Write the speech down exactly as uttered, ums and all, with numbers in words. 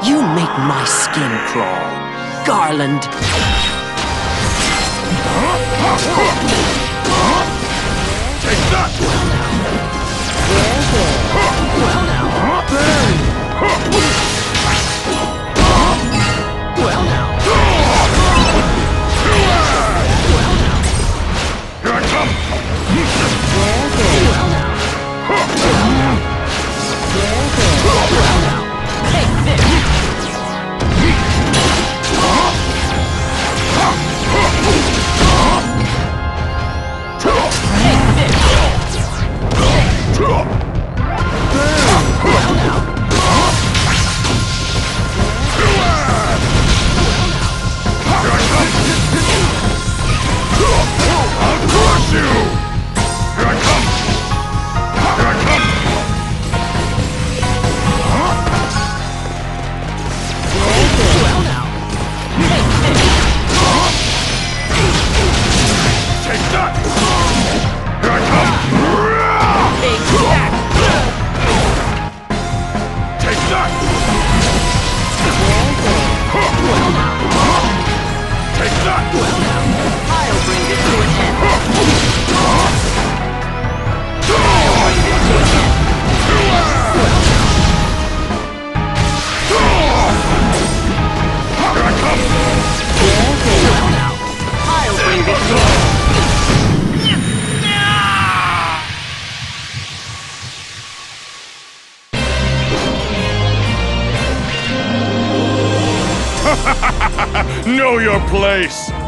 You make my skin crawl. Garland. Take that! Well now. Burn. Well now. Well now. Here I come! Well now. Well now. Take this. Know your place!